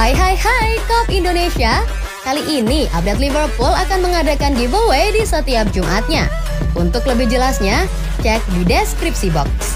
Hai Klub Indonesia. Kali ini update Liverpool akan mengadakan giveaway di setiap Jumatnya. Untuk lebih jelasnya, cek di deskripsi box.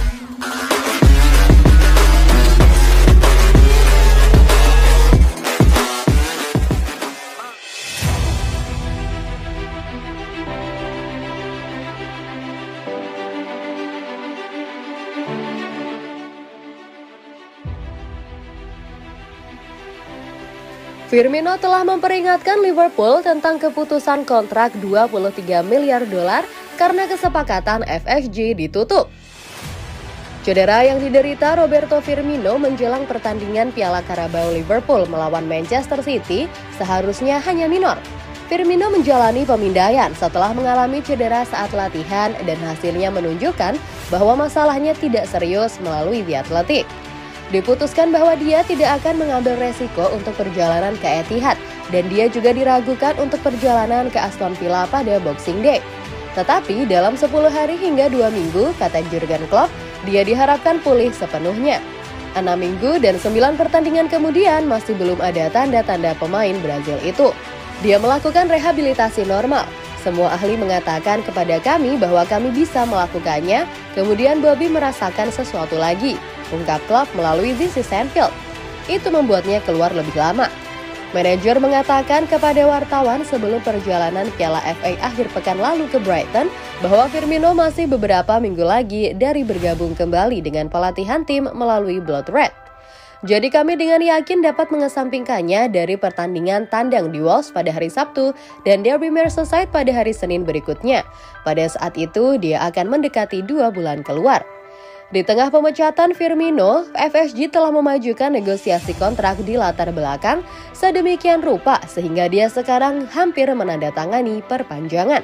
Firmino telah memperingatkan Liverpool tentang keputusan kontrak 23 miliar dolar karena kesepakatan FSG ditutup. Cedera yang diderita Roberto Firmino menjelang pertandingan Piala Carabao Liverpool melawan Manchester City seharusnya hanya minor. Firmino menjalani pemindaian setelah mengalami cedera saat latihan dan hasilnya menunjukkan bahwa masalahnya tidak serius melalui The Athletic. Diputuskan bahwa dia tidak akan mengambil resiko untuk perjalanan ke Etihad dan dia juga diragukan untuk perjalanan ke Aston Villa pada Boxing Day. Tetapi dalam 10 hari hingga 2 minggu, kata Jurgen Klopp, dia diharapkan pulih sepenuhnya. 6 minggu dan 9 pertandingan kemudian masih belum ada tanda-tanda pemain Brazil itu. Dia melakukan rehabilitasi normal. Semua ahli mengatakan kepada kami bahwa kami bisa melakukannya, kemudian Bobby merasakan sesuatu lagi, ungkap Klopp melalui This is Anfield. Itu membuatnya keluar lebih lama. Manajer mengatakan kepada wartawan sebelum perjalanan Piala FA akhir pekan lalu ke Brighton bahwa Firmino masih beberapa minggu lagi dari bergabung kembali dengan pelatihan tim melalui Blood Red. Jadi kami dengan yakin dapat mengesampingkannya dari pertandingan tandang di Wolves pada hari Sabtu dan Derby Merseyside pada hari Senin berikutnya. Pada saat itu dia akan mendekati 2 bulan keluar. Di tengah pemecatan Firmino, FSG telah memajukan negosiasi kontrak di latar belakang sedemikian rupa sehingga dia sekarang hampir menandatangani perpanjangan.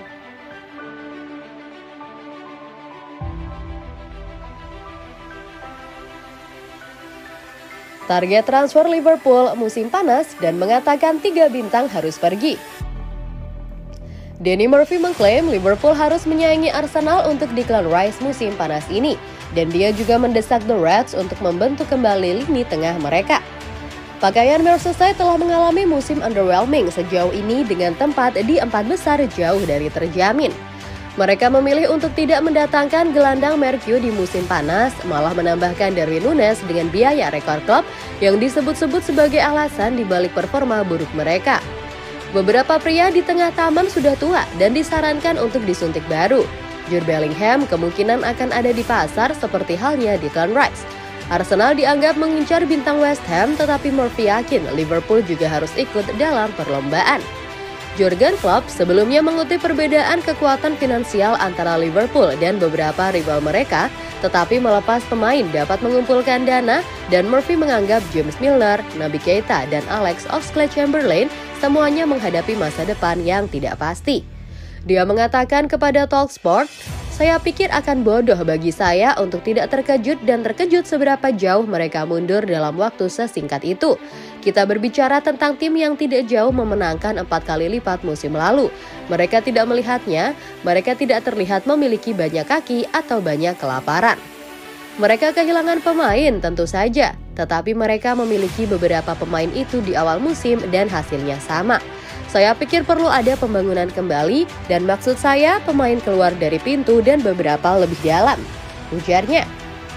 Target transfer Liverpool musim panas dan mengatakan 3 bintang harus pergi. Danny Murphy mengklaim Liverpool harus menyaingi Arsenal untuk Declan Rice musim panas ini, dan dia juga mendesak The Reds untuk membentuk kembali lini tengah mereka. Pakaian Merseyside telah mengalami musim underwhelming sejauh ini dengan tempat di 4 besar jauh dari terjamin. Mereka memilih untuk tidak mendatangkan gelandang Mercu di musim panas, malah menambahkan Darwin Núñez dengan biaya rekor klub yang disebut-sebut sebagai alasan dibalik performa buruk mereka. Beberapa pria di tengah taman sudah tua dan disarankan untuk disuntik baru. Jude Bellingham kemungkinan akan ada di pasar seperti halnya Declan Rice. Arsenal dianggap mengincar bintang West Ham, tetapi Murphy yakin Liverpool juga harus ikut dalam perlombaan. Jurgen Klopp sebelumnya mengutip perbedaan kekuatan finansial antara Liverpool dan beberapa rival mereka, tetapi melepas pemain dapat mengumpulkan dana dan Murphy menganggap James Milner, Naby Keita, dan Alex Oxlade-Chamberlain semuanya menghadapi masa depan yang tidak pasti. Dia mengatakan kepada Talksport, "Saya pikir akan bodoh bagi saya untuk tidak terkejut dan terkejut seberapa jauh mereka mundur dalam waktu sesingkat itu. Kita berbicara tentang tim yang tidak jauh memenangkan 4 kali lipat musim lalu. Mereka tidak melihatnya, mereka tidak terlihat memiliki banyak kaki atau banyak kelaparan. Mereka kehilangan pemain tentu saja, tetapi mereka memiliki beberapa pemain itu di awal musim dan hasilnya sama. Saya pikir perlu ada pembangunan kembali dan maksud saya pemain keluar dari pintu dan beberapa lebih dalam," ujarnya.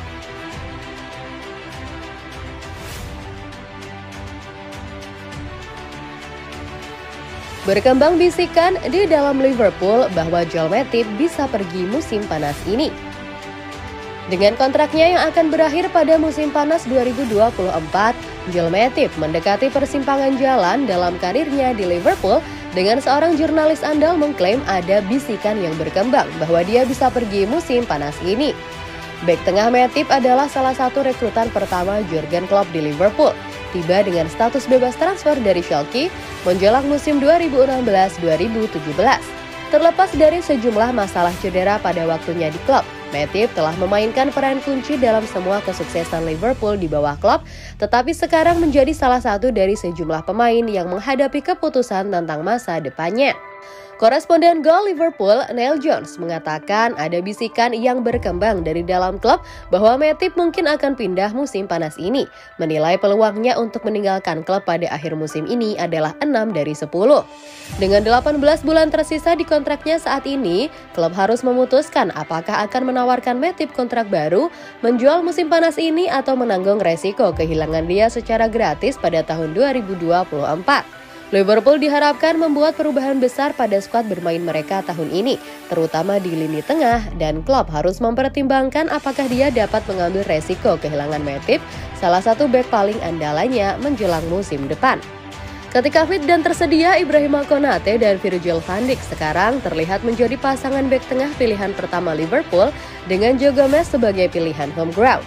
Berkembang bisikan di dalam Liverpool bahwa Joel Matip bisa pergi musim panas ini. Dengan kontraknya yang akan berakhir pada musim panas 2024, Joel Matip mendekati persimpangan jalan dalam karirnya di Liverpool dengan seorang jurnalis andal mengklaim ada bisikan yang berkembang bahwa dia bisa pergi musim panas ini. Bek tengah Matip adalah salah satu rekrutan pertama Jurgen Klopp di Liverpool. Tiba dengan status bebas transfer dari Schalke menjelang musim 2016-2017. Terlepas dari sejumlah masalah cedera pada waktunya di klub, Matip telah memainkan peran kunci dalam semua kesuksesan Liverpool di bawah Klopp, tetapi sekarang menjadi salah satu dari sejumlah pemain yang menghadapi keputusan tentang masa depannya. Koresponden gol Liverpool, Neil Jones, mengatakan ada bisikan yang berkembang dari dalam klub bahwa Matip mungkin akan pindah musim panas ini. Menilai peluangnya untuk meninggalkan klub pada akhir musim ini adalah 6 dari 10. Dengan 18 bulan tersisa di kontraknya saat ini, klub harus memutuskan apakah akan menawarkan Matip kontrak baru, menjual musim panas ini atau menanggung resiko kehilangan dia secara gratis pada tahun 2024. Liverpool diharapkan membuat perubahan besar pada skuad bermain mereka tahun ini, terutama di lini tengah, dan klub harus mempertimbangkan apakah dia dapat mengambil resiko kehilangan Matip, salah satu bek paling andalanya menjelang musim depan. Ketika fit dan tersedia, Ibrahima Konate dan Virgil van Dijk sekarang terlihat menjadi pasangan bek tengah pilihan pertama Liverpool dengan Joe Gomez sebagai pilihan home ground.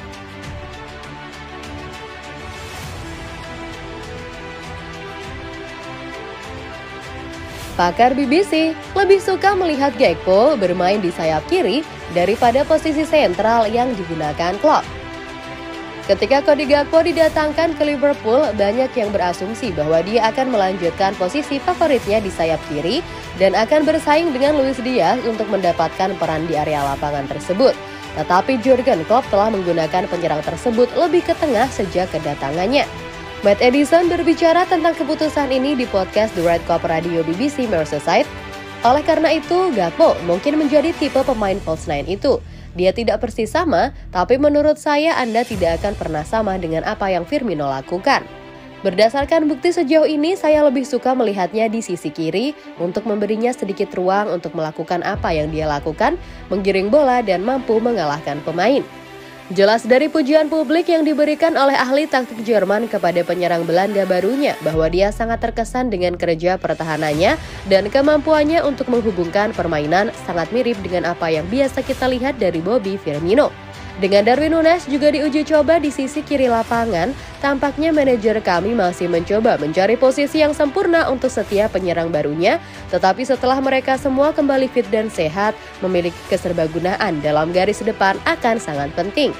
Pakar BBC lebih suka melihat Gakpo bermain di sayap kiri daripada posisi sentral yang digunakan Klopp. Ketika Cody Gakpo didatangkan ke Liverpool, banyak yang berasumsi bahwa dia akan melanjutkan posisi favoritnya di sayap kiri dan akan bersaing dengan Luis Diaz untuk mendapatkan peran di area lapangan tersebut. Tetapi Jurgen Klopp telah menggunakan penyerang tersebut lebih ke tengah sejak kedatangannya. Matt Edison berbicara tentang keputusan ini di podcast The Red Cup Radio BBC Merseyside. Oleh karena itu, Gakpo mungkin menjadi tipe pemain false nine itu. Dia tidak persis sama, tapi menurut saya Anda tidak akan pernah sama dengan apa yang Firmino lakukan. Berdasarkan bukti sejauh ini, saya lebih suka melihatnya di sisi kiri untuk memberinya sedikit ruang untuk melakukan apa yang dia lakukan, menggiring bola dan mampu mengalahkan pemain. Jelas dari pujian publik yang diberikan oleh ahli taktik Jerman kepada penyerang Belanda barunya bahwa dia sangat terkesan dengan kerja pertahanannya dan kemampuannya untuk menghubungkan permainan sangat mirip dengan apa yang biasa kita lihat dari Bobby Firmino. Dengan Darwin Núñez juga diuji coba di sisi kiri lapangan, tampaknya manajer kami masih mencoba mencari posisi yang sempurna untuk setiap penyerang barunya, tetapi setelah mereka semua kembali fit dan sehat, memiliki keserbagunaan dalam garis depan akan sangat penting.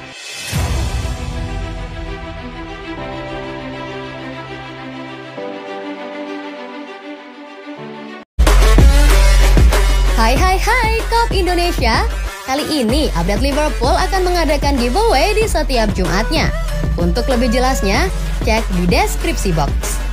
Hai Kop Indonesia. Kali ini update Liverpool akan mengadakan giveaway di setiap Jumatnya. Untuk lebih jelasnya, cek di deskripsi box.